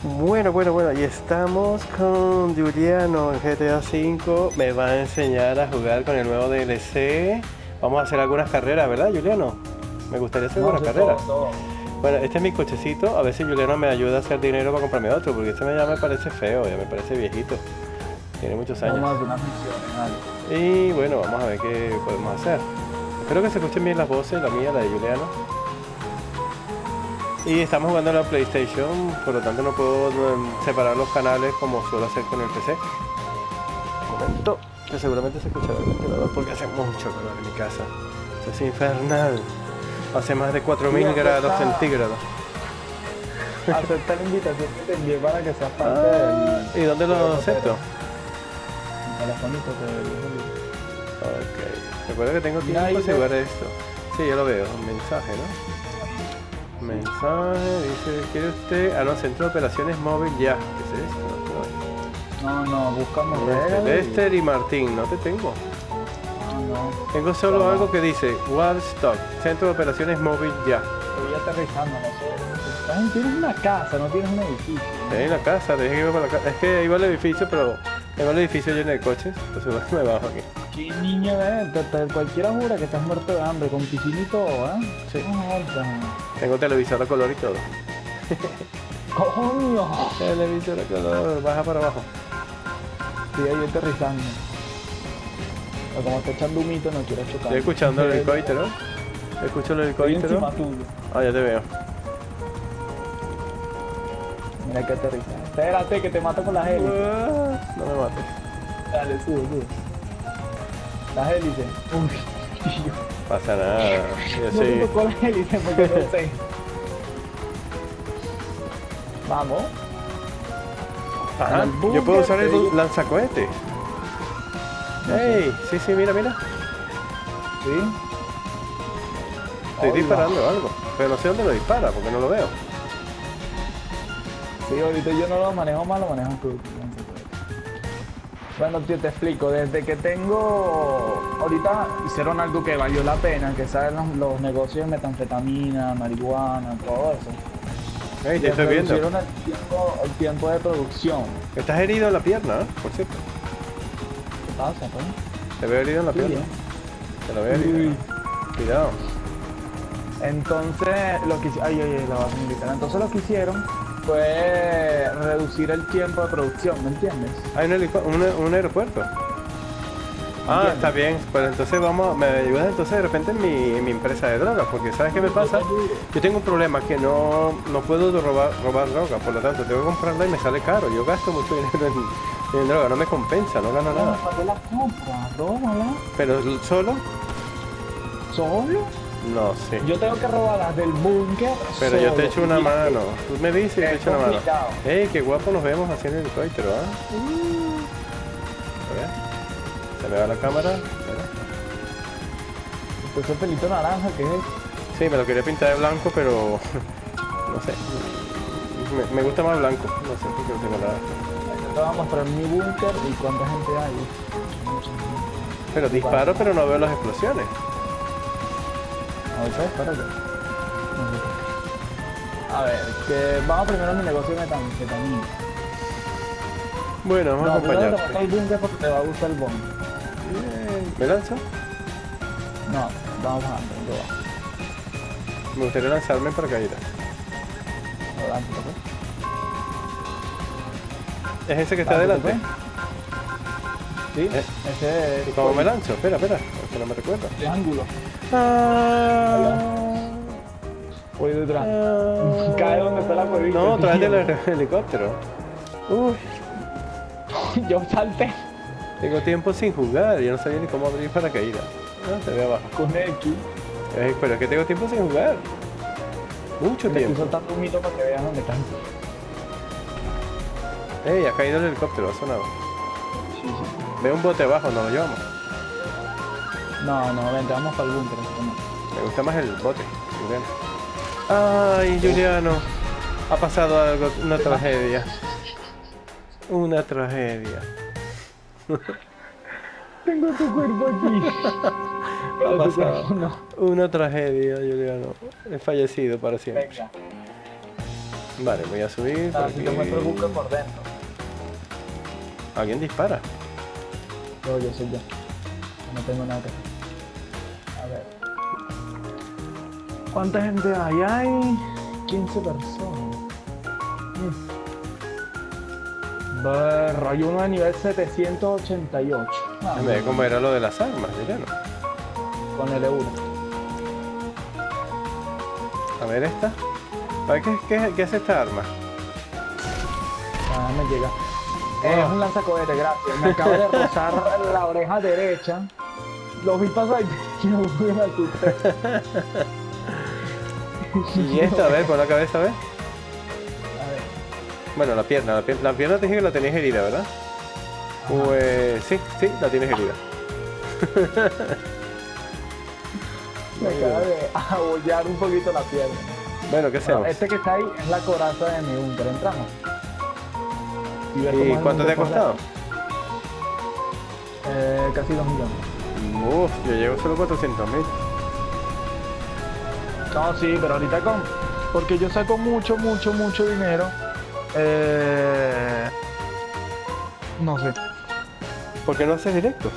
Bueno, y estamos con Juliano en GTA V. Me va a enseñar a jugar con el nuevo DLC. Vamos a hacer algunas carreras, ¿verdad, Juliano? Me gustaría hacer No algunas sé carreras. todo. Bueno, este es mi cochecito. A ver si Juliano me ayuda a hacer dinero para comprarme otro, porque este ya me parece feo, ya me parece viejito. Tiene muchos años. Vamos a hacer unas misiones, dale. Y bueno, vamos a ver qué podemos hacer. Espero que se escuchen bien las voces, la mía, la de Juliano. Y estamos jugando en la PlayStation, por lo tanto no puedo separar los canales como suelo hacer con el PC. Un momento, que seguramente se escuchará el ventilador porque hace mucho calor en mi casa. Esto es infernal. Hace más de 4000 grados centígrados. Acepta la invitación que te envié para que seas parte ¿Y dónde lo acepto? del telefonito que Ok. Recuerda que tengo Mira, tiempo ahí para jugar esto. Sí, ya lo veo. Un mensaje, ¿no? Mensaje, dice, ¿quiere usted? Ah, no, Centro de Operaciones Móvil ya. ¿Qué es esto? No, buscamos Lester y Martín, no te tengo. No. Tengo solo algo que dice Wallstock, Centro de Operaciones Móvil ya. Estoy aterrizando, no sé. Tienes una casa, no tienes un edificio. En la casa, te dije que iba para la casa. Es que ahí va el edificio, pero ahí va el edificio lleno de coches. Entonces me bajo aquí. ¿Qué niño es? Cualquiera jura que estás muerto de hambre, con piscina y todo, ¿eh? Sí. No jodas. Tengo televisor a color y todo. ¡Coño! Televisor a color, baja para abajo. Estoy ahí aterrizando. Pero como está echando humito, no quiero chocar. Estoy escuchando el helicóptero. Escucho el Estoy helicóptero. encima tuyo. Ah, ya te veo. Mira que aterriza. Espérate, que te mato con las hélices. No me mates. Dale, sube. Las hélices. Uy, Pasa nada. Yo no te sí. tocó las hélices porque no sé. Vamos. Ajá, En el yo búnker puedo usar te el digo. lanzacohetes. No sé. ¡Ey! Sí, mira. ¿Sí? Estoy Hola. disparando algo. Pero no sé dónde lo dispara, porque no lo veo. Sí, ahorita yo no lo manejo mal, lo manejo tú. Bueno, tío, te explico. Desde que tengo... Ahorita hicieron algo que valió la pena, que saben los negocios de metanfetamina, marihuana, todo eso. ¡Ey! Te Les estoy viendo. reducieron el tiempo de producción. Estás herido en la pierna, ¿eh? Por cierto. ¿Qué pasa, pues? Te veo herido en la Sí, pierna. ¿eh? Te lo veo herido. Uy. Cuidado. Entonces, lo que la base militar. Entonces lo que hicieron fue reducir el tiempo de producción, ¿me entiendes? Hay un aeropuerto. Ah, ¿Entiendes? está bien. Pues entonces me ayudas entonces de repente en mi empresa de drogas, porque ¿sabes qué me pasa? Yo tengo un problema que no puedo robar droga, por lo tanto tengo que comprarla y me sale caro. Yo gasto mucho dinero en droga, no me compensa, no gano nada. ¿Para qué las compras? Róbala. Pero solo, ¿Solo? no sé. Yo tengo que robarlas del búnker. Pero yo te solo. echo una mano. Tú me dices y yo te Es echo una mano. complicado. ¡Ey, qué guapo nos vemos haciendo el helicóptero, ¿ah? A ver. Se me va la cámara. Espera. Ese pelito naranja, ¿qué es? Sí, me lo quería pintar de blanco, pero no sé. Me gusta más blanco. No sé por qué no tengo nada. Yo te voy a mostrar mi búnker y cuánta gente hay. Mucha gente. Pero disparo, pero no veo las explosiones. Ahorita espérate. A ver, que vamos primero a mi negocio de metanfetamina. Bueno, vamos a No, primero te acompañarte. monto el búnker porque te va a gustar el bomb. Bien. ¿Me lanzo? No, vamos bajando, yo bajo. Me gustaría lanzarme en paracaídas. Adelante, pues. ¿Es ese que está adelante? Sí, Eh, ese ¿Y es cómo me lanzo? Espera, que no me recuerdo. triángulo. Ah, Voy detrás. Cae donde está la cuevita. No, tío. tráete el helicóptero. Uy, Yo salté tengo tiempo sin jugar. Yo no sabía ni cómo abrir paracaídas. No, te veo abajo. con X. Pero es que tengo tiempo sin jugar. Mucho Me estoy tiempo. soltando un mito para que vean dónde están. Ey, ha caído el helicóptero, ha sonado. Sí, sí. Veo un bote abajo, nos lo llevamos. No, vente, vamos para el búnker. Me gusta más el bote, Juliano. Ay, Juliano. Ha pasado algo, una tragedia. Una tragedia. Tengo tu cuerpo aquí. Ha Pero tu pasado cuerpo no. una tragedia, Juliano. He fallecido para siempre. Venga. Vale, voy a subir por Así aquí. te muestro el búnker por dentro. ¿Alguien dispara? Yo soy yo. No tengo nada que hacer. A ver. ¿Cuánta gente hay? Hay 15 personas. Ver, hay uno de nivel 788. Ah, Me ve cómo era lo de las armas, ya no. con L1. A ver esta. A ver qué es esta arma. Ah, me llega. Es un lanzacohete, gracias. Me acabo de rozar la oreja derecha. Lo vi pasar y no pude me asusté. Y esta, a ver, por la cabeza, a ver. A ver. Bueno, la pierna te dije que la tenías herida, ¿verdad? Pues sí, la tienes herida. Me acaba de abollar un poquito la pierna. Bueno, ¿qué hacemos? Este que está ahí es la coraza de mi búnker. Entramos. Ver cómo ¿Y es el cuánto te ha búnker por costado? dentro. Casi 2 millones. Uf, yo llevo solo 400.000. No, sí, pero ahorita porque yo saco mucho dinero. No sé. ¿Por qué no haces directos?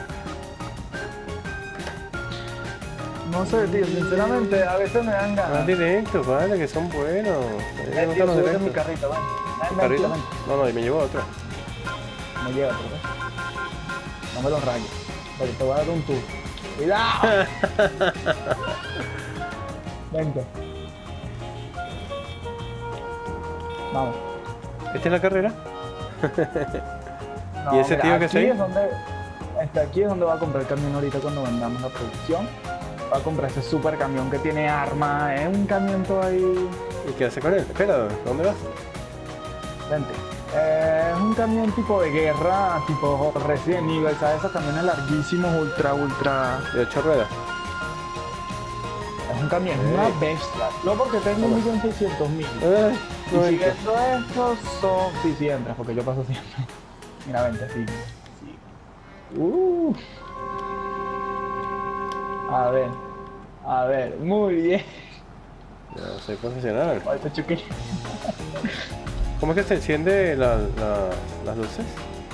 No sé, tío. Sinceramente, a veces me dan Haz ganas. directos, vale, que son buenos. A mí me Tío, gustan los súbete en mi directos. carrito, ven. Ven, ¿Carrito? ven. No, y me llevo otra. Me llega, pero ven. No me los rayes. Porque te voy a dar un tour. ¡Cuidado! Vente. Vamos. ¿Esta es la carrera? No, ¿Y ese tío que está ahí? Aquí es donde va a comprar el camión ahorita cuando vendamos la producción. Va a comprar ese super camión que tiene armas. Es un camión todo ahí. ¿Y qué hace con él? Espera, ¿dónde vas? Vente. Es un camión tipo de guerra, tipo Resident Evil, ¿sabes? Esos camiones larguísimos, ultra. De 8 ruedas. Es un camión, es una bestia. No porque tengo 1.600.000. Y No siguiendo esto son. Sí, siempre, porque yo paso siempre. Mira, vente, sí. A ver, muy bien. Ya soy profesional. Ay, te choqué. ¿Cómo es que se enciende las luces?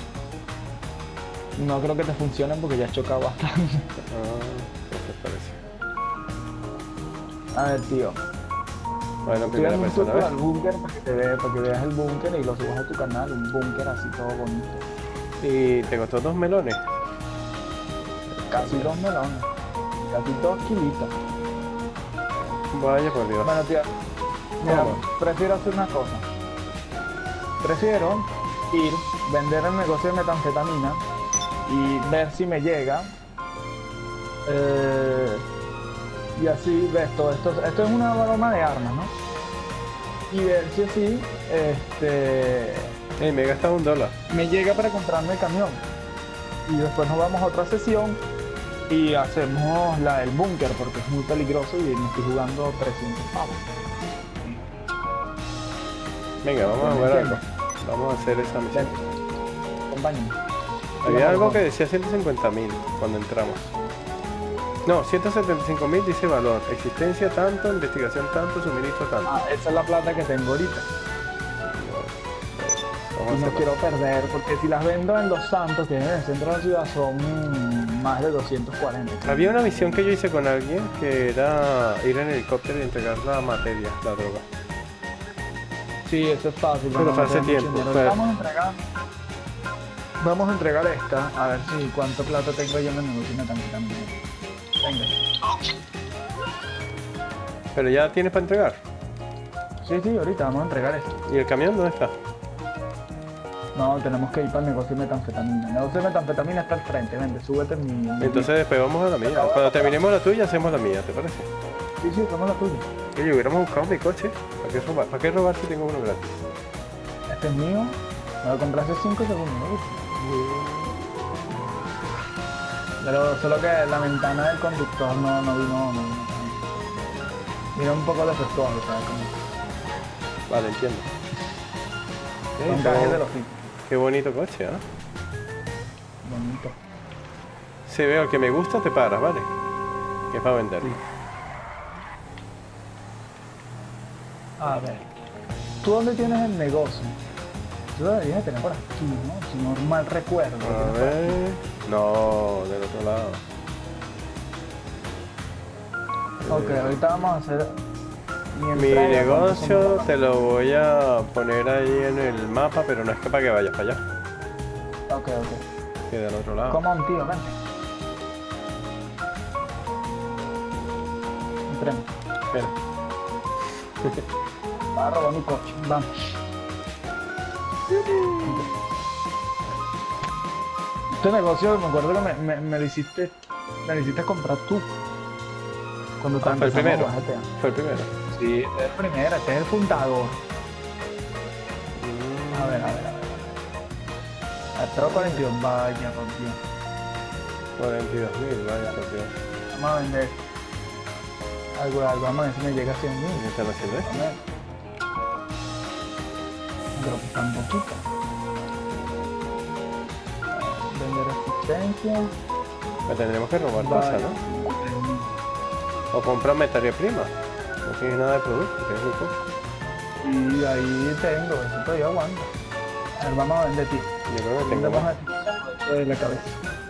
No creo que te funcionen porque ya has chocado bastante. ¿Qué te parece? A ver, tío. Bueno, Estoy primera dando un tour persona, al búnker para que veas el búnker y lo subas a tu canal. Un búnker así todo bonito. ¿Y te costó 2 melones? Casi 2 melones. Casi 2 kilitos. Vaya por Dios. Bueno, tío. Mira, ¿Cómo? prefiero hacer una cosa. Prefiero vender el negocio de metanfetamina y ver si me llega. Y así ves todo esto. Esto es una broma de armas, ¿no? Y ver si así Me he gastado $1. me llega para comprarme el camión. Y después nos vamos a otra sesión y hacemos la del búnker porque es muy peligroso y me estoy jugando 300 pavos. Venga, vamos a jugar algo. Vamos a hacer esa misión. Vente, acompáñame. Había algo que decía 150.000 cuando entramos. No, 175.000 dice valor. Existencia tanto, investigación tanto, suministro tanto. Ah, esa es la plata que tengo ahorita. Vamos a Y no hacerlo. quiero perder, porque si las vendo en Los Santos, que es en el centro de la ciudad, son más de 240. Había una misión que yo hice con alguien que era ir en helicóptero y entregar la materia, la droga. Sí, eso es fácil. Pero no fue hace me queda mucho tiempo, dinero. fue- Vamos a entregar esta, a ver si cuánto plata tengo yo en el negocio de metanfetamina. Venga. Pero ya tienes para entregar. Sí, ahorita vamos a entregar esto. ¿Y el camión dónde está? No, tenemos que ir para el negocio de metanfetamina. El negocio de metanfetamina está al frente, vente, súbete en mi... Entonces después vamos a la mía. Cuando terminemos la tuya hacemos la mía, ¿te parece? Sí, hacemos la tuya. Oye, hubiéramos buscado mi coche. ¿Para qué robar si tengo uno gratis? Este es mío. Me lo compré hace 5 segundos, ¿no? Pero solo que la ventana del conductor no vino. Vino un poco defectuoso, ¿sabes? Vale, entiendo. Con cajes de los cinco. Qué bonito coche, ¿ah? Bonito. Si veo el que me gusta, te paras, ¿vale? Que es para venderlo. A ver. ¿Tú dónde tienes el negocio? Tú lo deberías de tener por aquí, ¿no? Si no mal recuerdo. A ver... No, del otro lado. Ok, ahorita vamos a hacer... Mi negocio te lo voy a poner ahí en el mapa, pero no es que para que vayas para allá. Ok. Que del otro lado. Come on, tío, vente. Entremos. Espera. Va a robar mi coche, vamos. Este negocio, me acuerdo que me lo hiciste comprar tú. Cuando Fue el primero. GTA. Fue el primero. Sí, este es el primero, este es el fundador. A ver. Pero 42, vaya, por Dios. 42.000, vaya por Dios. Vamos a vender algo, vamos a ver si me llega a 100.000. ¿Qué están haciendo esto? A ver. Pero que tan poquito. Vender asistencia. Me tendremos que robar cosas, ¿no? O comprar materia prima. No tienes nada de producto, tienes muy poco. Y ahí tengo, eso todavía aguanta. A ver, vamos a vender ti. Yo creo que tengo más. De la cabeza.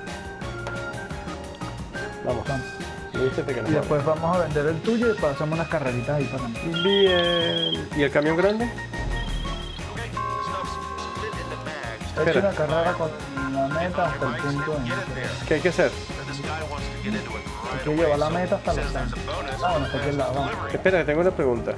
Vamos. Vístete que Y nos después vamos a vender el tuyo y pasamos unas carreritas ahí para mí. vamos. Bien. ¿Y el camión grande? He hecho una carrera con la meta hasta el punto en ¿Qué hay que hacer? hay que llevar la meta hasta los centros. Ah, bueno, hasta aquí al lado, vamos. Espera, que tengo una pregunta.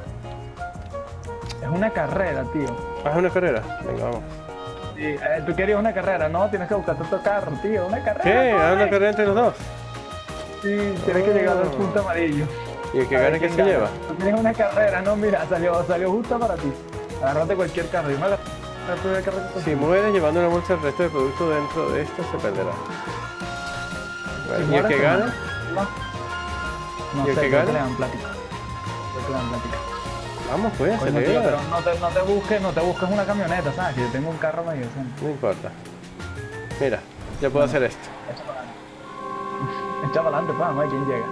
Es una carrera, tío. ¿Haz una carrera? Venga, vamos. Sí, tú querías una carrera, no, tienes que buscarte otro carro, tío, una carrera. ¿Qué? ¿Haz una corre. carrera entre los dos? Sí, tienes que llegar al punto amarillo. ¿Y el que A ver gane qué quién se gana. lleva? Tú tienes una carrera, no, mira, salió justo para ti. Agárrate cualquier carro. Yo me agarré la primera carrera que Si mueres llevando una bolsa del resto de productos dentro de esto, se perderá. Bueno, ¿y el mueres, que te gane? mata. No ¿Y el sé, que creo gane? le dan plática. Creo que le dan plática. Vamos, pues, Coño, tío, acelera. pero no te busques una camioneta, ¿sabes? Que yo tengo un carro medio decente. No importa. Mira, ya puedo hacer esto. Echa para adelante. Echa para adelante, pues, vamos a ver quién llega.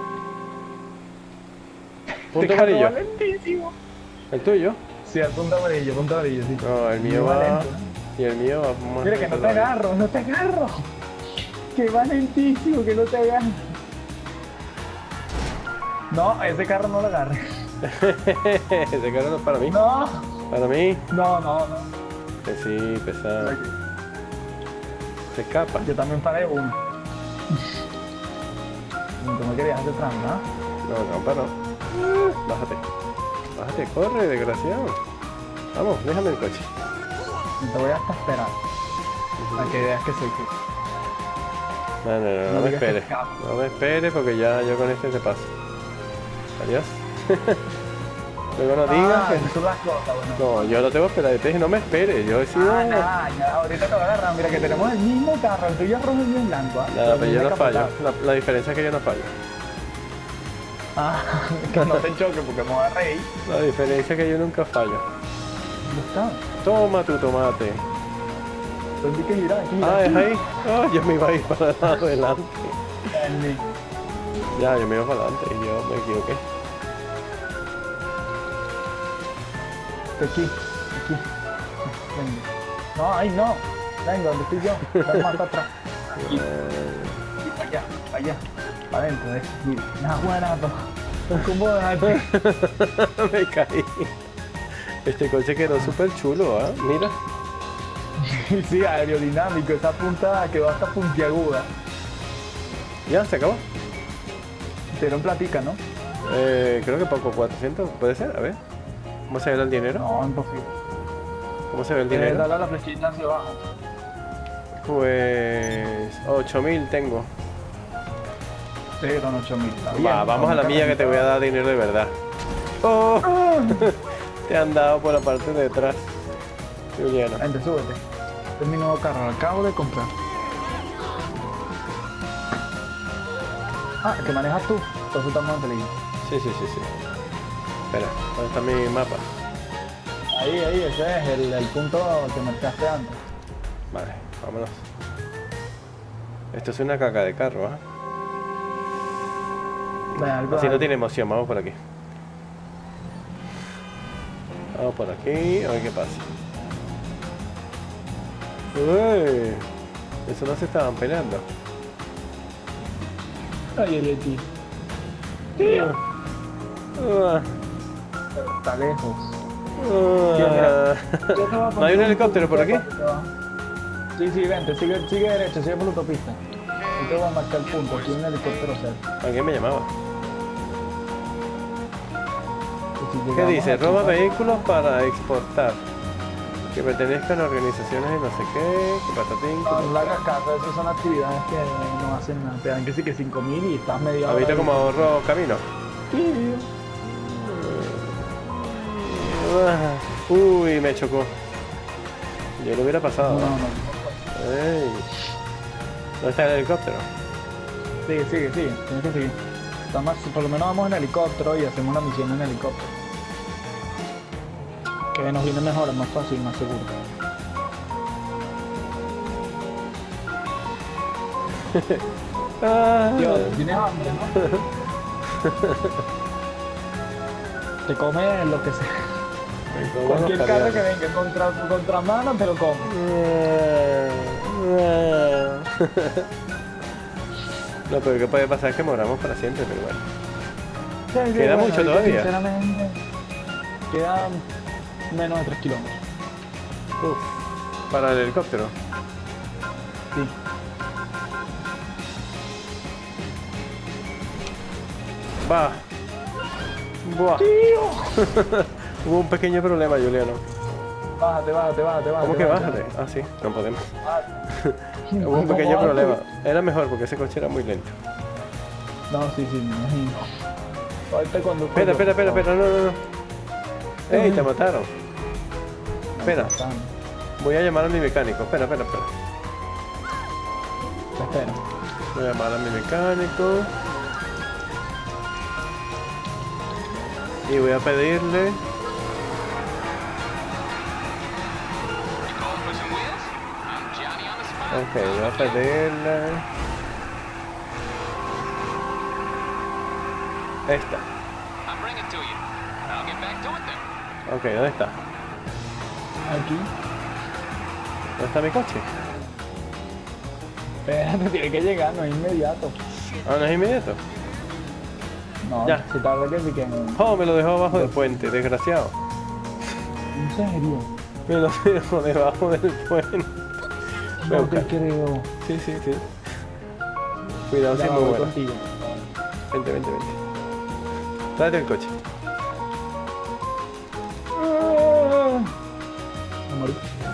Punto Este carro amarillo. va lentísimo. ¿El tuyo? Sí, al punto amarillo, sí. No, el mío Va va... lento. Y el mío va más Mira que no lento te todavía. agarro, no te agarro. Que va lentísimo, que no te agarro. No, ese carro no lo agarre. Ese carro no es para mí. No, Para mí. no. Que sí, pesado. Se escapa. Yo también paré uno. Tú me querías hacer trampa, ¿no? No, no. Bájate. Bájate, corre, desgraciado. Vamos, déjame el coche. Te voy hasta esperar. Para que veas que soy tú. No No me digas que esperes. escapa. No me esperes porque ya yo con este te paso. Adiós. Luego no digas Ah, que... son las cosas, bueno. No, yo no te voy a esperar. Yo te dije, no me esperes. Yo he sido... Ah, ya, ahorita te voy a agarrar. Mira que tenemos el mismo carro, el tuyo es rojo y el mío es blanco. Nada, pero yo no fallo. fallo. La diferencia es que yo no fallo. Ah, que no te choque porque me voy a reír. La diferencia es que yo nunca fallo. ¿Dónde está? Toma tu tomate. Tendí que girar, aquí. Ah, es ahí. Oh, yo me iba a ir para adelante. Ya, yo me iba para adelante y yo me equivoqué. Aquí. Venga. No, ahí no. Venga, donde estoy yo. Está más para atrás. Aquí. Y para allá. Para adentro, Nah, guarato. ¿Cómo dejarte? Me caí. Este coche quedó súper chulo, ¿ah? Mira. Sí, aerodinámico. Esa punta quedó hasta puntiaguda. Ya, se acabó. Te dieron platica, ¿no? Creo que poco, 400, puede ser, a ver. ¿Cómo se ve el dinero? No, imposible. ¿Cómo se ve el dinero? Dale a la flechita hacia abajo. Pues 8.000 tengo. Sí, eran 8.000. Va, vamos a la milla que te voy a dar dinero de verdad. ¡Oh! Te han dado por la parte de atrás, Juliano. Vente, súbete. Este es mi nuevo carro, lo acabo de comprar. Ah, el que manejas tú. Entonces estamos en peligro. Sí. Espera, ¿dónde está mi mapa? Ahí, ese es el punto que marcaste antes. Vale, vámonos. Esto es una caca de carro, ¿ah? Ven, algo Así no algo. tiene emoción, vamos por aquí. Vamos por aquí, a ver qué pasa. Uy, eso no se estaban peleando. Ay, el Eti. Ah, Pero está lejos. ah. ¿No hay un helicóptero por aquí? Sí, sí, vente, sigue derecho, sigue por la autopista. Yo te voy a marcar el punto, aquí hay un helicóptero cerca. ¿Alguien me llamaba? Y si ¿Qué llegamos dice? aquí, Roba pues, vehículos para exportar. Que pertenezcan a organizaciones y no sé qué, que patatín. No, no le hagas caso, esas son actividades que no hacen nada. Te dan que sí que 5.000 y estás media hora. ¿Has visto ahí. cómo ahorro camino? Sí. Uy, me chocó. Yo lo hubiera pasado. No, ¿no? no. Ey. ¿Dónde está el helicóptero? Sigue, tienes que seguir. Por lo menos vamos en helicóptero y hacemos una misión en helicóptero. Que nos viene mejor, es más fácil, más seguro. Ah, Dios, tienes hambre, ¿no? Te comes lo que sea. me como Cualquier los carro que caviares. venga contra mano te lo comes. Lo peor que puede pasar es que moramos para siempre, pero bueno. Sí, Queda mucho ahorita, todavía. Sinceramente, quedan menos de 3 kilómetros. Uf, para el helicóptero. Sí. Va. Buah. ¡Tío! Hubo un pequeño problema, Juliano. Bájate. ¿Cómo que bájate? Ah, sí, no podemos. Bájate. Hubo un pequeño ¿Cómo problema. bájate? Era mejor porque ese coche era muy lento. No, sí, me imagino. Ahorita cuando... Espera, no. ¡Ey, te mataron! Espera, voy a llamar a mi mecánico. Espera. Te espero. Voy a llamar a mi mecánico. Y voy a pedirle... Ok, voy a pedirle... Esta. Ok, ¿dónde está? Aquí. ¿Dónde está mi coche? Espérate, tiene que llegar, no es inmediato. Ah, ¿no es inmediato? No, Ya. se tarda que sí que... Oh, me lo dejó abajo del puente, desgraciado. ¿En serio? Me lo dejó debajo del puente. Voy a No te buscar. creo. Sí. Cuidado, Ya si voy muy bueno. contigo. Vente. Tráete el coche. Me morí.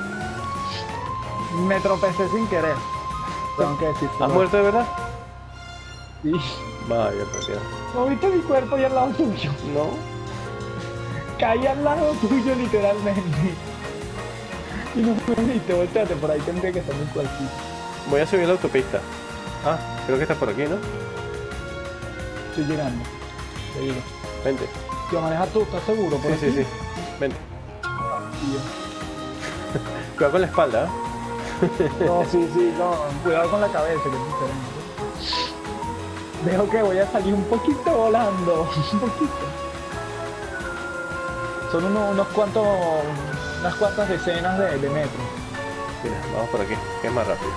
Me tropecé sin querer. Tengo que decir. ¿Has muerto de verdad? Sí. Vaya, por Dios. ¿No viste mi cuerpo ahí al lado tuyo? ¿No? Caí al lado tuyo literalmente. Y no me viste, volteate, por ahí tendría que estar un cualquier. Voy a subir la autopista. Ah, creo que está por aquí, ¿no? Estoy llegando. Te digo. Vente. Tío, manejas tú, ¿estás seguro? Por aquí? Sí. Vente. Tío. Cuidado con la espalda, ¿eh? No, sí, no. Cuidado con la cabeza, que es diferente. Veo que voy a salir un poquito volando. Un poquito. Son unas cuantas decenas de metros. Mira, vamos por aquí, que es más rápido.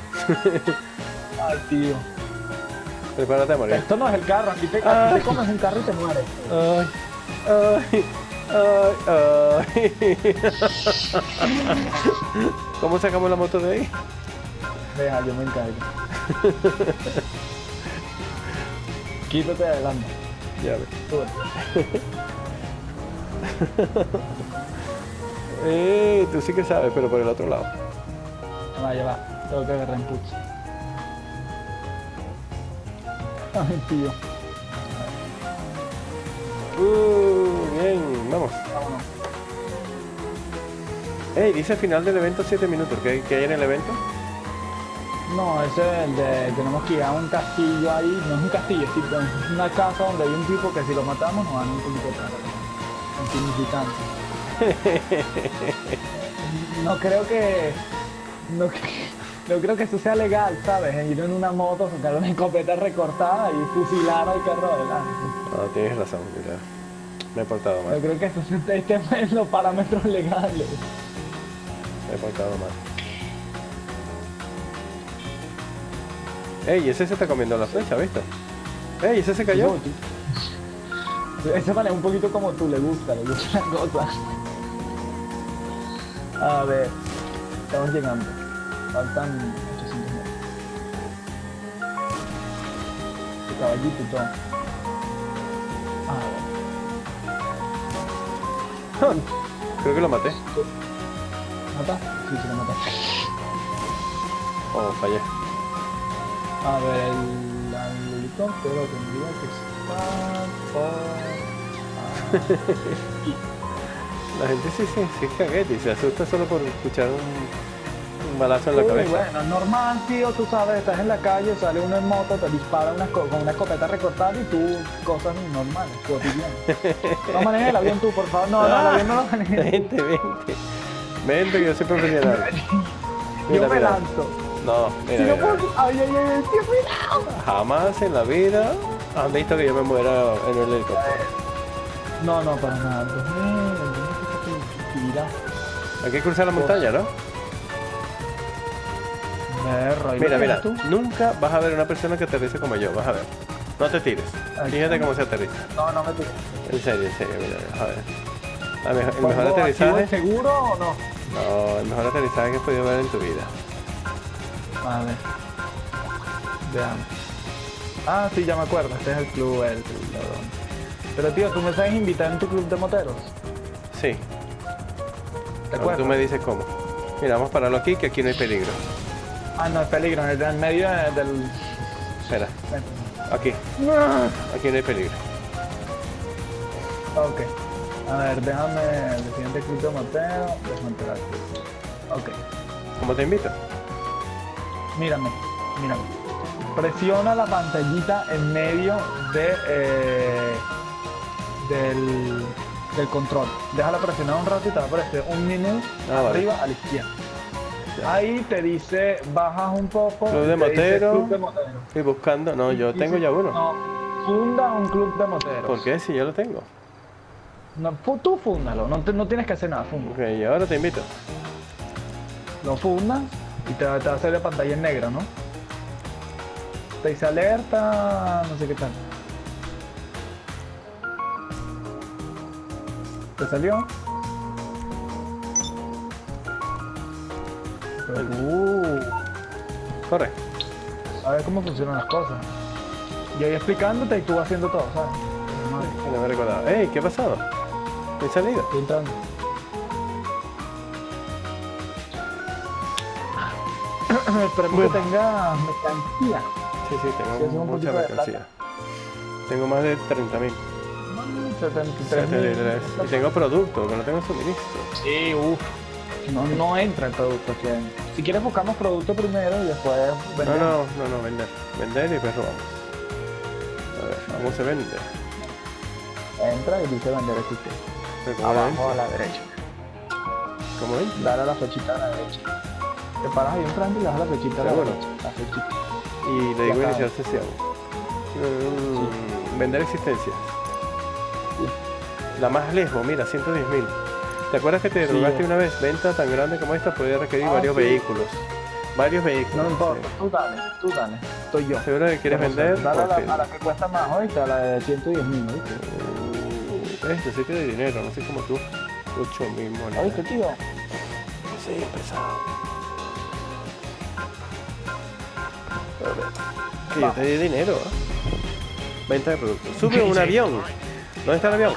Ay, tío. Prepárate a morir. Esto no es el carro, aquí te comes un carro y te mueres. Ay. ¿Cómo sacamos la moto de ahí? Deja, yo me encargo. Quítate de adelante. Ya ves. Súbete. Tú sí que sabes, pero por el otro lado. Ya va. Tengo que agarrar impulso. Ay, tío. Bien, vamos. Vámonos. Dice final del evento 7 minutos. ¿Qué hay en el evento? No, ese es el de... Tenemos que ir a un castillo ahí. No es un castillo, es tipo una casa donde hay un tipo que si lo matamos nos dan un poquito de plata. Insignificante. No creo que... No creo que eso sea legal, ¿sabes? Ir en una moto, sacar una escopeta recortada y fusilar al carro adelante. Ah, tienes razón, mira. Me he portado Yo mal. creo que eso es los parámetros legales. Me he portado mal. Ey, ese se está comiendo la flecha, ¿viste? Ey, ese se cayó. Ese vale un poquito como tú, le gusta la cosa. A ver, estamos llegando. Faltan 800 metros. El caballito y todo. A ver. Creo que lo maté. ¿Mata? Sí, se lo mata. Oh, fallé. A ver, el helicóptero tendría que estar por... La gente sí es caguete y se asusta solo por escuchar un balazo en la Sí, cabeza. bueno, normal, tío, tú sabes, estás en la calle, sale uno en moto, te dispara con una escopeta recortada y tú, cosas normales, cotidianas. No manejes el avión tú, por favor, no, el avión no lo manejes. Vente. Vente, que yo soy profesional. Yo me lanzo. No, Si mira, no puedo... Ay, tío, cuidado. Jamás en la vida han visto que yo me muera en el helicóptero. No, para nada. Hay que cruzar la montaña, ¿no? Mira, ¿Tú? nunca vas a ver una persona que aterrice como yo, vas a ver. No te tires. Ay, Fíjate cómo se aterriza. No me tires. En serio, mira, a ver. El mejor aterrizaje. ¿Seguro o no? No, el mejor aterrizaje que has podido ver en tu vida. A ver. Veamos. Ah, sí, ya me acuerdo. Este es el club, Pero tío, ¿tú me sabes invitar en tu club de moteros? Sí. ¿Te Ahora acuerdas? tú me dices cómo. Mira, vamos a pararlo aquí, que aquí no hay peligro. Ah, no, es peligro, en medio del... Espera, aquí. Aquí no hay peligro. Ok. A ver, déjame el siguiente club de motero, desmantelar. Ok. ¿Cómo te invito? Mírame. Presiona la pantallita en medio de, del control. Déjala presionar un rato y te va a aparecer un menú Vale. arriba a la izquierda. Ahí te dice, bajas un poco. Club de te dice motero. Club de motero. Estoy buscando. No, yo tengo ya uno. No, funda un club de moteros. ¿Por qué? Si yo lo tengo. No, tú fúndalo, no tienes que hacer nada, funda. Ok, y ahora te invito. Lo fundas y te va a hacer la pantalla en negro, ¿no? Te dice alerta, no sé qué tal. ¿Te salió? Corre. A ver cómo funcionan las cosas. Yo voy explicándote y tú haciendo todo, ¿sabes? Que no me recordaba. ¡Ey! ¿Qué ha pasado? ¿He salido? Estoy entrando. Esperemos que tenga mercancía. Sí, Sí, tengo es un mucha poquito de mercancía. Tengo más de 30.000. 73.000. Y tengo productos, que no tengo suministro. Sí, no entra el producto. Que... Si quieres buscamos producto primero y después vendemos. No, vender. Vender y después robamos. A ver, ¿cómo se vende? Entra y dice vender existe. Pero ¿cómo Abajo entra? a la derecha. ¿Cómo entra? Dale a la flechita a la derecha. Te paras ahí enfrente y le das a la flechita a la ¿Seguro? derecha. La flechita. Y le digo Ya iniciar sesión. Vender existencias. La más lejos, mira, 110.000. ¿Te acuerdas que te Sí, drogaste una vez? Venta tan grande como esta puede requerir varios sí. vehículos. Varios vehículos. No me importa, sí. tú dale. Estoy yo. ¿Seguro que quieres vender? Dale Ok. a la que cuesta más ahorita, a la de 110.000, ¿viste? Necesito de dinero, no sé como tú. 8.000 monedas. ¿Oíste, tío? Sí, pesado. A ver. Que yo te di dinero, ¿eh? Venta de productos. Sube un avión. ¿Dónde está el avión?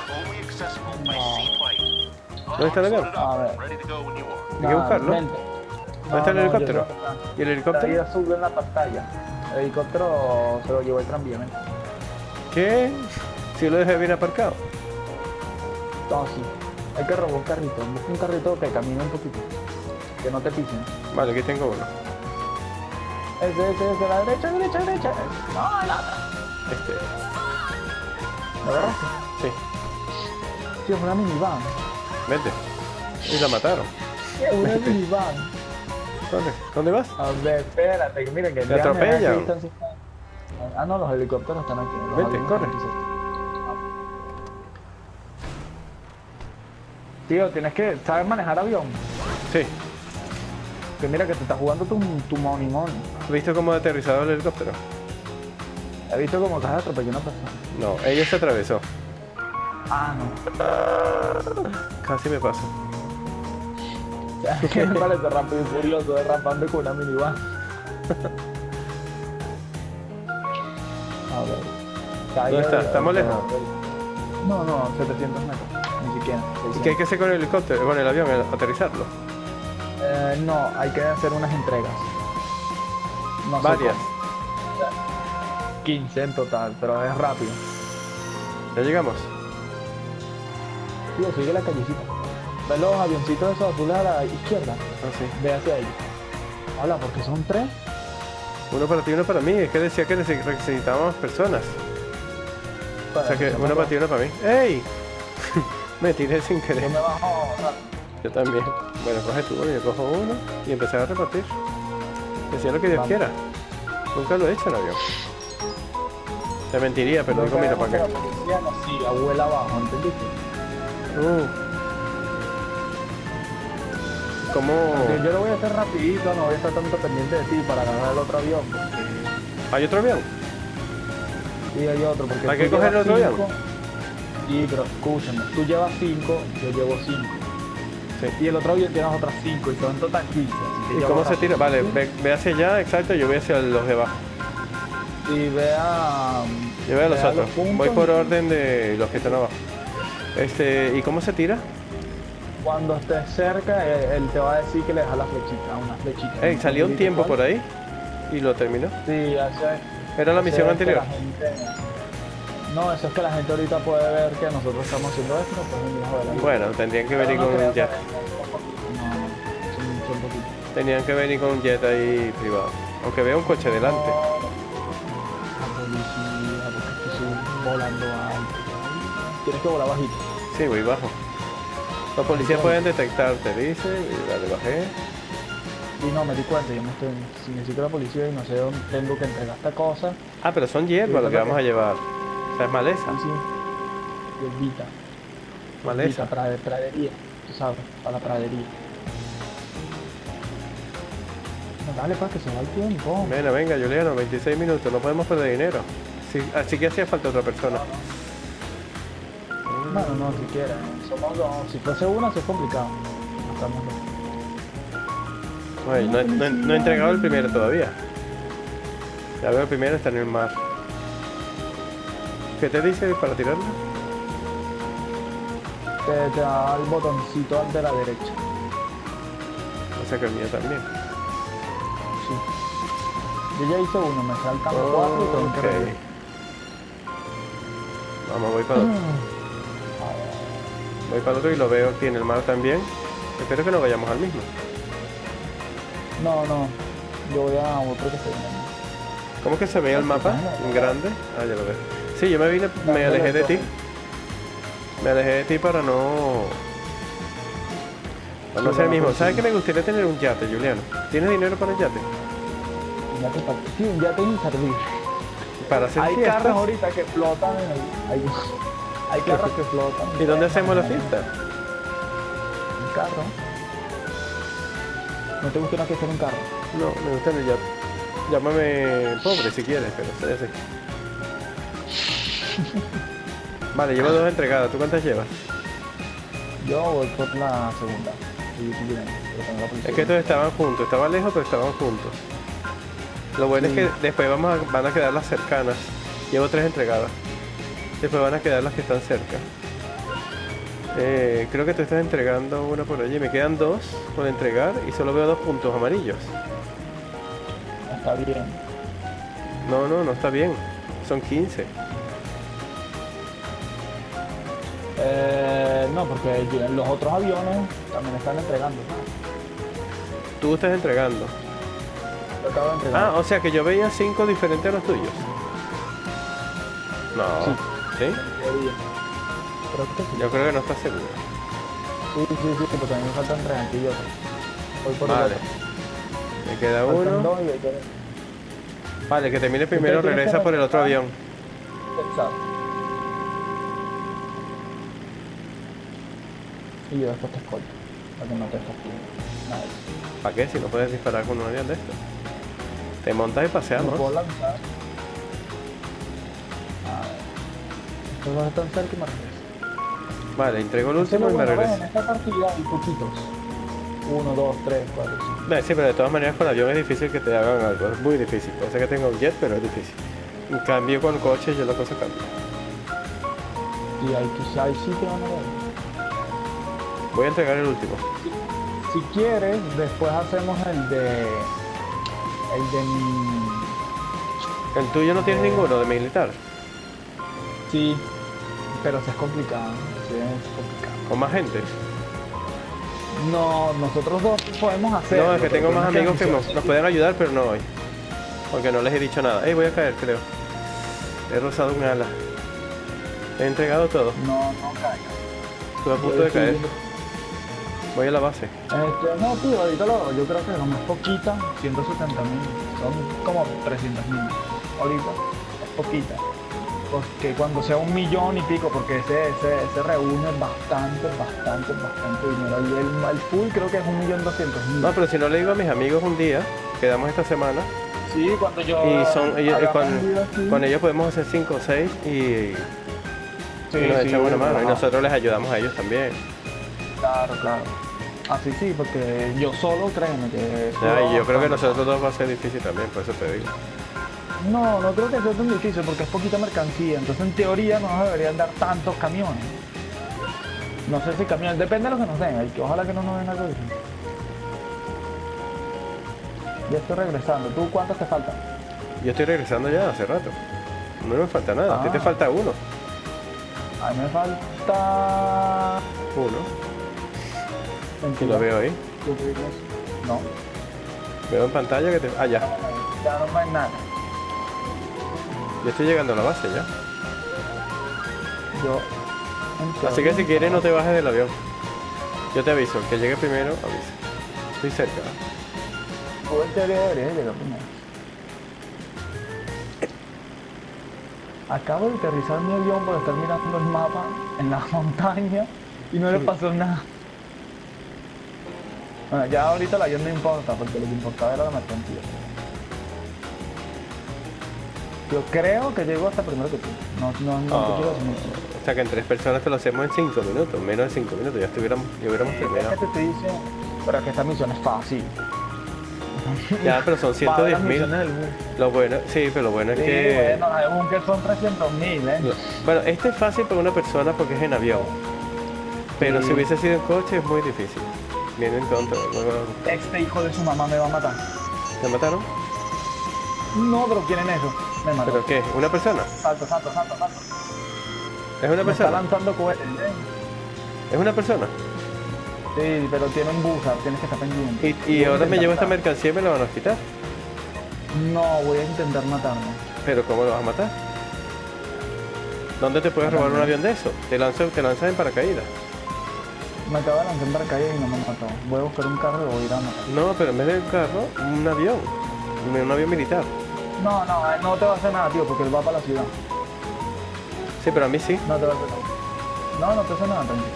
¿Dónde está el avión? A ver. Hay que buscarlo. Vente. ¿Dónde está el helicóptero? ¿Y el Ahí helicóptero? azul en la pantalla. El helicóptero se lo llevó el tranvía, ¿ven? ¿Qué? Si lo dejé bien aparcado. No, sí. Hay que robar un carrito. Busca un carrito que camine un poquito. Que no te pisen. Vale, aquí tengo uno. Ese, la derecha. No, la otra. Este. ¿Lo agarraste? Sí. Tío, es una minivan. Vete. Y la mataron. Es una minivan. ¿Dónde? ¿Dónde vas? A ver, espérate, que mira que Te atropellan. Ah, no, los helicópteros están aquí. Los Vete, aviones corre. están aquí cerca. Tío, tienes que saber manejar avión. Sí. Que mira que te está jugando tu money money. ¿Has visto cómo ha aterrizado el helicóptero? He visto como que has atropellado a una persona. No, ella se atravesó. Ah, no. Casi me paso. Que me parece rápido y furioso derrapando con una minivan. A ver. ¿Dónde está? ¿Estamos lejos? No, 700 metros. Ni siquiera. ¿Y qué hay que hacer con el helicóptero, con el avión, aterrizarlo? No, hay que hacer unas entregas. No sé Varias. cómo. 15 en total, pero es rápido. ¿Ya llegamos? Tío, sigue la callecita. Ve los avioncitos esos azules a la izquierda. Ah, sí. Ve hacia ellos. Hola, porque son 3. Uno para ti y uno para mí. Es que decía que necesitábamos personas. O sea que uno para ti y uno para mí. ¡Ey! Me tiré sin Yo querer. me bajo rápido. Yo también. Bueno, coge tú, yo cojo uno y empezar a repartir. Decía lo que Dios Vamos. quiera. Nunca lo he hecho en avión. Te mentiría, pero digo, mira, ¿para La qué? policía nos sigue, abuela abajo, ¿entendiste? ¿Cómo? Porque yo lo voy a hacer rapidito, no voy a estar tanto pendiente de ti para ganar el otro avión. ¿Hay otro avión? Y hay otro, porque ¿Hay que tú coger el llevas otro avión? 5. Sí, pero escúchame, tú llevas 5, yo llevo 5. Sí. Y el otro avión tiene otras 5 y son en total 15. Así que ¿Y llevo cómo se rápido. tira? Vale, ve hacia allá, exacto, yo voy hacia los de abajo. Y vea. Yo voy a los vea otros. puntos Voy por y orden de los que están abajo. ¿Y cómo se tira? Cuando estés cerca, él te va a decir que le deja la flechita, una flechita. Ey, salió un tiempo por ahí y lo terminó. Sí, Era la misión eso es que anterior. la gente- No, eso es que la gente ahorita puede ver que nosotros estamos haciendo esto, pues venir a joder. Bueno, tendrían que venir con un jet. No, son poquitos. Tenían que venir con un jet ahí privado. Aunque vea un coche delante. La policía, porque estoy volando alto. Tienes que volar bajito. Sí, voy bajo. Los policías pueden detectarte, dice. Y dale, bajé. Y no, me di cuenta, yo me estoy, si necesito la policía y no sé dónde tengo que entregar esta cosa. Ah, pero son hierbas lo que vamos a llevar. O sea, es maleza. Sí, hierbita. Maleza. Para pradería, tú sabes, para la pradería. No, dale, para que se va el tiempo. Venga, venga, Juliano, 26 minutos. No podemos perder dinero. Sí, así que hacía falta otra persona. Bueno, no, si quieres. Somos dos. Si fuese una, sí es complicado. Estamos dos. Oye, no he entregado el primero todavía. Ya veo el primero, está en el mar. ¿Qué te dice para tirarlo? Te da el botoncito al de la derecha. O sea que el mío también. Sí. Yo ya hice uno, me saltan 4 y tengo que Ok. repetir. Vamos, voy para el otro. Voy para el otro y lo veo aquí en el mar también. Espero que no vayamos al mismo. No, yo voy a otro que esté bien. ¿Cómo que se veía el mapa en grande? Ah, ya lo veo. Sí, yo me alejé de ti. Me alejé de ti para no ser el mismo. ¿Sabes que me gustaría tener un yate, Juliano? ¿Tienes dinero para el yate? Sí, un yate inservible. Para hacer Hay fiestas. carros ahorita que flotan en el... Hay carros que flotan. ¿Y dónde hacemos la fiesta? Un carro. ¿No te gusta una fiesta en un carro? No, me gusta en el yate. Llámame pobre si quieres, pero soy así. Vale, llevo 2 entregadas. ¿Tú cuántas llevas? Yo voy por la segunda. Sí, sí, bien, pero tengo la policía. Es que estos estaban juntos. Estaban lejos, pero estaban juntos. Lo bueno es que después van a quedar las cercanas. Llevo 3 entregadas. Después van a quedar las que están cerca. Creo que tú estás entregando una por allí. Me quedan 2 por entregar y solo veo 2 puntos amarillos. Está bien. No está bien. Son 15. No, porque los otros aviones también están entregando. Tú estás entregando. Yo acabo de entregar. Ah, o sea que yo veía 5 diferentes a los tuyos. No. Sí. ¿Sí? Creo que sí. Yo creo que no estás seguro. Sí, porque a mí me faltan 3 aquí y otro. Voy por Vale. el otro. Me queda Faltan uno. 2 y hay que... Vale, que termine primero, Usted tiene regresa que por el otro regresar. avión. Exacto. Y yo después te escolto, para que no te fastidie. Nada de eso. ¿Para qué? Si no puedes disparar con un avión de estos. Te montas y ¿Lo paseamos. puedo lanzar? A ver. Estos dos están cerca y me regreso. Vale, entrego el Eso es último lo y me bueno, regreso. En esta partida hay poquitos. 1, 2, 3, 4, 5. Sí, pero de todas maneras con avión es difícil que te hagan algo. Es muy difícil. Puede ser que tenga un jet, pero es difícil. En cambio con coche ya la cosa cambia. Y ahí quizá ahí sí te van a ver. Voy a entregar el último. Si quieres, después hacemos el de mi... ¿El tuyo no tienes ninguno de militar? Sí, pero sí es complicado. Sí es complicado. ¿Con más gente? No, nosotros dos podemos hacer. No, es que tengo más amigos que nos pueden ayudar, pero no hoy. Porque no les he dicho nada. Voy a caer, creo. He rozado un ala. He entregado todo. No caigas. Estuve a punto de caer. Voy a la base. No, tío, ahorita yo creo que lo más poquita, 170.000. Son como 300.000. Ahorita es poquita. Porque cuando sea 1.000.000 y pico, porque se reúne bastante dinero. Y el full creo que es 1.200.000. No, pero si no le digo a mis amigos un día, quedamos esta semana. Sí, cuando yo... Y son ellos, haga con partido así. ellos podemos hacer 5 o 6 y Sí, nos echan una mano. Y ajá. nosotros les ayudamos a ellos también. Claro. Así sí, porque yo solo, créeme que... Y yo creo que nosotros dos va a ser difícil también, por eso te digo. No creo que sea tan difícil porque es poquita mercancía. Entonces en teoría no nos deberían dar tantos camiones. No sé si camiones, depende de lo que nos den. Que ojalá que no nos den algo difícil. Ya estoy regresando. ¿Tú cuántos te faltan? Yo estoy regresando ya hace rato. No me falta nada. ¿A ti te falta uno? A mí me falta... Uno. Mentira. Lo veo ahí. ¿Tú qué dices? No. Veo en pantalla que te... Ah, ya. Ya no hay nada. Yo estoy llegando a la base ya. Yo... Así que si quieres no te bajes del avión. Yo te aviso. El que llegue primero, avisa. Estoy cerca. Tú en teoría deberías llegar primero. Acabo de aterrizar mi avión por estar mirando el mapa en la montaña y no le pasó nada. Bueno, ya ahorita el avión no importa porque lo que importaba era la mercancía. Yo creo que llego hasta primero que tú. No te quiero decir mucho. O sea que en 3 personas te lo hacemos en 5 minutos. Menos de 5 minutos. Ya hubiéramos Es terminado. que te estoy diciendo, pero que esta misión es fácil. Ya, pero son Para las 110.000. misiones del bus. Lo bueno, sí, pero lo bueno es Sí, que... bueno, el búnker son 300.000, Bueno, este es fácil para una persona porque es en avión. Pero Sí. si hubiese sido en coche es muy difícil. Viene en contra. Este hijo de su mamá me va a matar. ¿Me mataron? No, pero quieren eso. Me mató. ¿Pero qué? ¿Una persona? Salto. ¿Es una Me está persona? lanzando cohetes, ¿Es una persona? Sí, pero tiene un buzzer, tienes que estar pendiente. Y ahora me llevo esta matar. mercancía y me la van a quitar. No, voy a intentar matarlo. ¿Pero cómo lo vas a matar? ¿Dónde te puedes robar un avión de eso? Te lanzas en paracaídas. Me acaba de lanzar en paracaídas y no me mató. Voy a buscar un carro y lo voy a ir a matar. No, pero en vez de un carro, un avión. Un avión militar. No, él no te va a hacer nada, tío, porque él va para la ciudad. Sí, pero a mí sí. No te va a hacer nada. No te hace nada, tranquilo.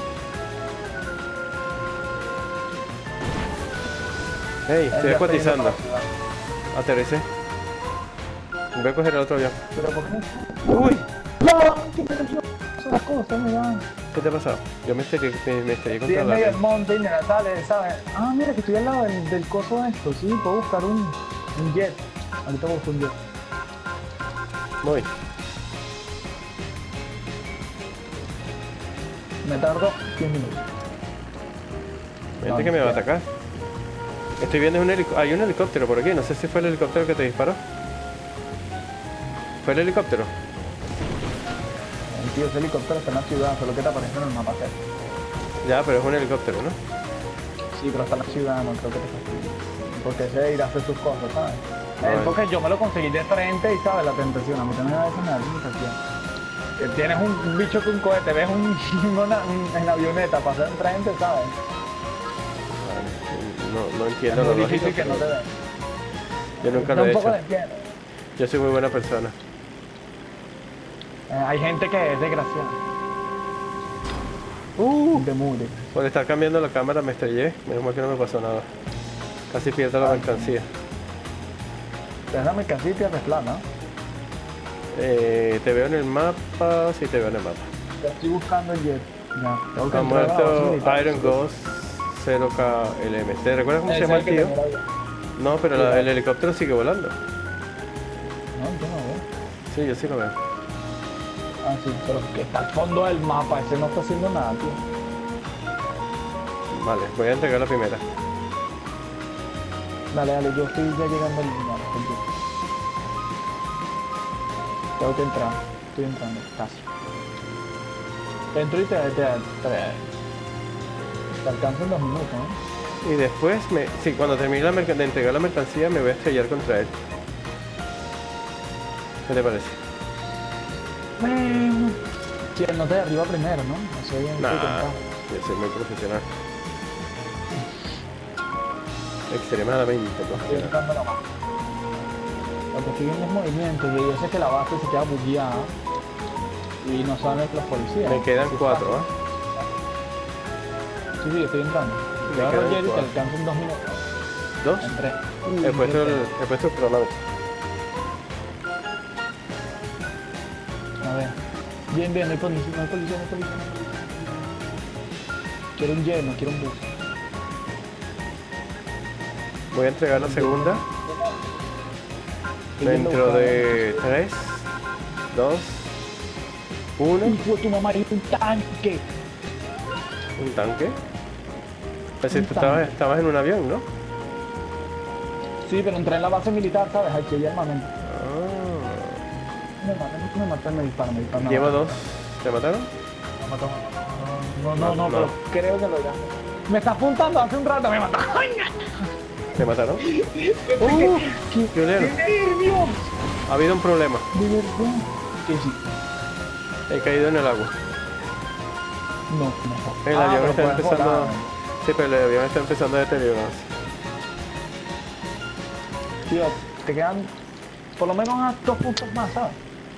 Hey, Él estoy ya está acuatizando. yendo para la ciudad. Aterricé. Voy a coger el otro avión. ¿Pero por qué? ¡Uy! ¡No! ¿Qué te pasó? Esas cosas, mira. ¿Qué te ha pasado? Yo me estrellé Sí, contra en la medio del red. monte y mira, sale, ¿sabes? Ah, mira que estoy al lado del coso esto, sí, puedo buscar un jet. Ahorita busco un jet. Voy. Me tardo 10 minutos. Hay gente que me va a atacar. Estoy viendo hay un helicóptero por aquí. No sé si fue el helicóptero que te disparó. ¿Fue el helicóptero? El tío, ese helicóptero está en la ciudad, solo que te aparece en el mapa cerca. Ya, pero es un helicóptero, ¿no? Sí, pero está en la ciudad, no creo que te fastidie. Porque ese irá a hacer sus cosas, ¿sabes? Ay. Porque yo me lo conseguí de frente y, ¿sabes? La tentación, a mí también a veces me da limitación. Que tienes un bicho con cohete, ves en avioneta pasar enfrente, ¿sabes? No Es entiendo lo muy lógico. difícil que no te pero den. Yo nunca lo he Tampoco hecho. lo entiendo. Yo soy muy buena persona. Hay gente que es desgraciada. De mugre. Por estar cambiando la cámara me estrellé. Menos mal que no me pasó nada. Casi pierdo la mercancía. Te das la mercancía y pierdes plata. Te veo en el mapa. Sí, te veo en el mapa. Ya estoy buscando el jet. Ya. Tengo que Ha entrar a la base muerto militar. Iron Ghost 0KLM. ¿Te recuerdas cómo se llama el Ese es tío? que tengo ahí. No, pero el helicóptero sigue volando. No, yo no veo. Sí, yo sí lo veo. Ah, sí, pero que está al fondo del mapa. Ese no está haciendo nada, tío. Vale, voy a entregar la primera. Dale, dale, yo estoy ya llegando al lugar. Tengo que entrar. Estoy entrando, casi. Entro y te alcanzo en 2 minutos, ¿no? Y después, sí, cuando termine de entregar la mercancía, me voy a estrellar contra él. ¿Qué te parece? Bueno. Sí, el note de arriba primero, ¿no? No sé bien. Nah, yo soy muy profesional. Extremadamente Estoy profesional. entrando la base. Lo que siguen es movimientos y yo sé que la base se queda bugueada y no saben los policías. Me quedan Sí, 4, ¿ah? Sí, sí, estoy entrando. Me Yo agarro quedan el jet y te 4. alcanzo en 2 minutos. ¿Dos? Entré. He puesto el cronómetro. A ver. Bien, bien, no hay policía, no hay policía, no hay policía. Quiero un jet, no quiero un bus. Voy a entregar la segunda Estoy yendo a dentro buscar, de 3, 2, 1. Hijo de tu mamá, hay un tanque. ¿Un tanque? Pero si Un tú tanque. estabas en un avión, ¿no? Sí, pero entré en la base militar, ¿sabes? Aquí hay armamento. Ah, Me matan, me disparan. llevo 2. ¿Te mataron? Me mató. No, No. pero creo que lo ya. Me está apuntando hace un rato, me mató. ¡Ay, ¿Te mataron? qué Juliano, nervios! ha habido un problema. De verdad. ¿Qué sí? He caído en el agua. No. El avión pero está puedes empezando. volar. Sí, pero el avión está empezando a deteriorarse. Tío, te quedan por lo menos a 2 puntos más, ¿sabes?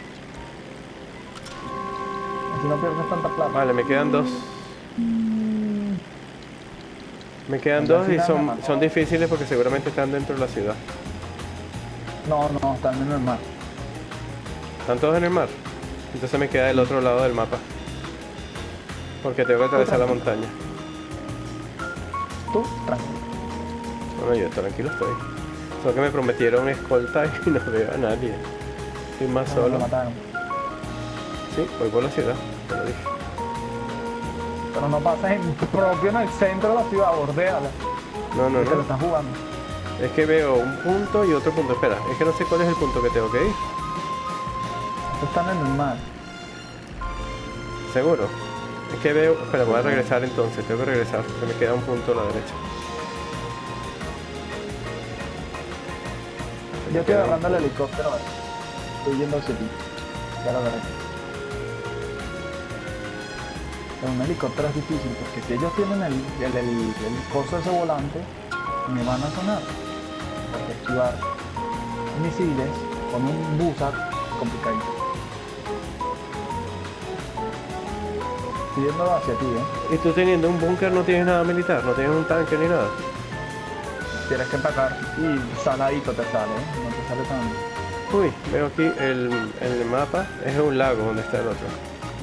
Así no pierdes tanta plata. Vale, me quedan 2. Me quedan Venga, 2 y al final me son mató. difíciles porque seguramente están dentro de la ciudad. No, están en el mar. ¿Están todos en el mar? Entonces me queda del otro lado del mapa. Porque tengo que atravesar la montaña. Tú, tranquilo. Bueno, yo tranquilo estoy. Solo que me prometieron escolta y no veo a nadie. Estoy más No, solo. me mataron. Sí, voy por la ciudad, te lo dije. Pero no pasas propio en el centro de la ciudad, bordeala. No, Que te lo no. estás jugando. Es que veo un punto y otro punto. Espera, es que no sé cuál es el punto que tengo que ir. Están en el mar. ¿Seguro? Es que veo... Espera, voy a regresar entonces. Tengo que regresar. Que me queda un punto a la derecha. Yo estoy agarrando el helicóptero. Estoy yendo hacia ti. Ya lo veré. Pero un helicóptero es difícil porque si ellos tienen el coso ese volante, me van a sonar. Porque esquivar misiles con un busac es complicadito. Estoy yendo hacia ti, Y tú teniendo un búnker no tienes nada militar, no tienes un tanque ni nada. Tienes que empacar y saladito te sale, no te sale tan... Uy, veo aquí el mapa. Es un lago donde está el otro.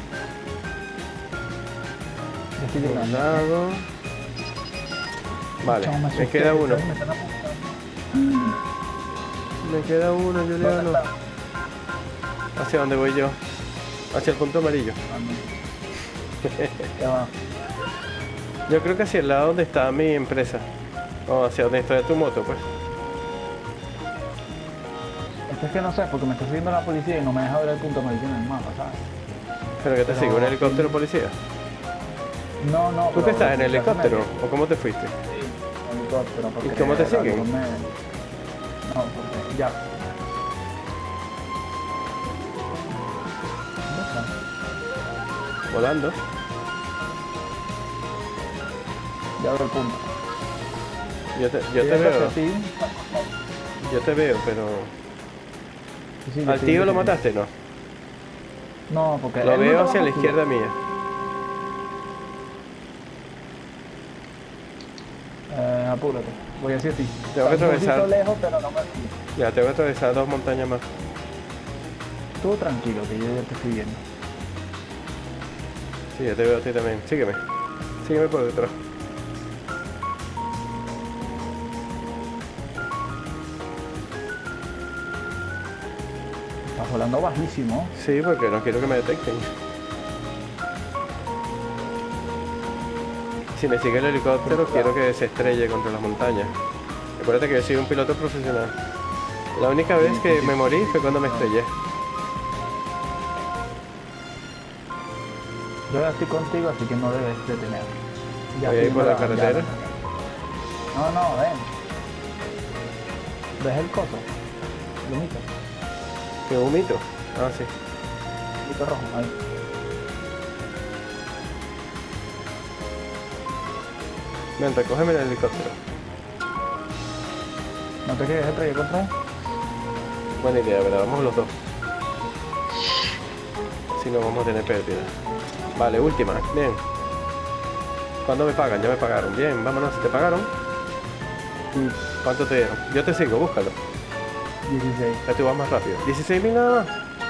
Yo estoy Un llegando. lago. Vale, Chao, me asusté, queda uno. me están apuntando. Me queda uno, ¿Dónde Juliano. está? ¿Hacia dónde voy yo? Hacia el punto amarillo. Ah, no. Ya va. Yo creo que hacia el lado donde está mi empresa. O hacia donde está tu moto, pues. Es que no sé, porque me está siguiendo la policía y no me deja ver el punto amarillo en el mapa, ¿sabes? ¿Pero que te Pero- sigue? ¿Un helicóptero policía? No, ¿Tú pero que estás en el se hace helicóptero? medio. ¿O cómo te fuiste? Sí, helicóptero. porque ¿Y cómo te el siguen? avión No, porque ya. ¿Dónde está? Volando. Ya veo el punto. Yo te Estoy veo. hacia ti. Yo te veo, pero... Sí, sí, yo ¿Al estoy tío lo viendo. mataste? No. Eh, Lo No, porque él no veo te hacia la baja tú. izquierda mía. apúrate. Voy a decir a ti. Tengo que Está un poquito atravesar. lejos, pero no me fío. Ya, tengo que atravesar 2 montañas más. Tú tranquilo, que yo ya te estoy viendo. Sí, ya te veo a ti también. Sígueme. Sígueme por detrás. Estás volando bajísimo. Sí, porque no quiero que me detecten. Si me sigue el helicóptero, quiero que se estrelle contra las montañas. Acuérdate que yo soy un piloto profesional. La única vez que me morí fue cuando me estrellé. Yo ya estoy contigo, así que no debes detener. Voy a ir por la carretera. No, ven. ¿Ves el coso? El humito. ¿Qué humito? Ah, sí. Humito rojo, ahí. Ven, recógeme el helicóptero. ¿No te quieres estrellar contra él? Buena idea, ¿verdad? Vamos los dos. Si no, vamos a tener pérdida. Vale, última. Bien. ¿Cuándo me pagan? Ya me pagaron. Bien, vámonos. ¿Te pagaron? Sí, ¿Cuánto te dieron? Yo te sigo, búscalo. 16. Ya tú vas más rápido. 16.000 nada más.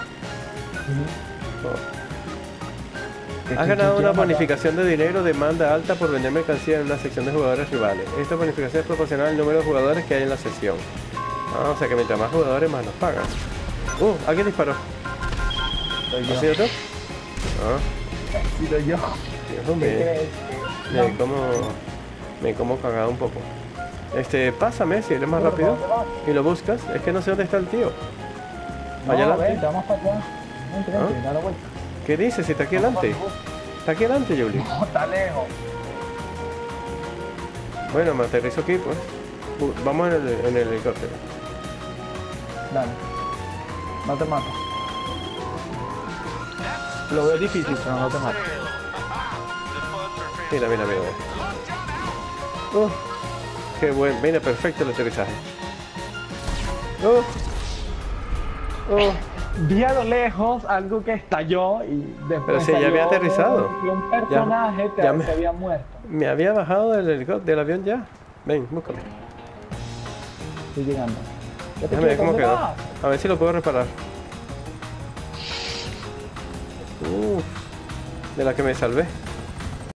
Oh. Has ganado una bonificación de dinero de demanda alta por vender mercancía en una sección de jugadores rivales. Esta bonificación es proporcional al número de jugadores que hay en la sesión. Ah, o sea que mientras más jugadores más nos pagan. ¿Alguien disparó? Soy ¿Ha yo. sido tú? Ah, Sí, soy yo. Dios ¿Qué mío. crees? Me he como cagado un poco. Pásame si eres más ¿Pero rápido dónde vas? y lo buscas. Es que no sé dónde está el tío. No, Allá adelante. vente, vamos para allá. Vente, vente, da la vuelta. ¿Qué dices? Si está aquí Vamos adelante. para el bus. Está aquí adelante, Julie. No, está lejos. Bueno, me aterrizo aquí, pues. Vamos en el helicóptero. Dale. No te mato. Lo veo difícil, pero no te mato. Mira. Qué buen. Mira, perfecto el aterrizaje. Vi a lo lejos algo que estalló y después. Pero si ya había salió aterrizado. Un personaje Ya que me- se había muerto. Me había bajado del avión ya. Ven, búscame. Estoy llegando. Ya te Déjame ver quiero, cómo ¿dónde quedó. vas? A ver si lo puedo reparar. De la que me salvé.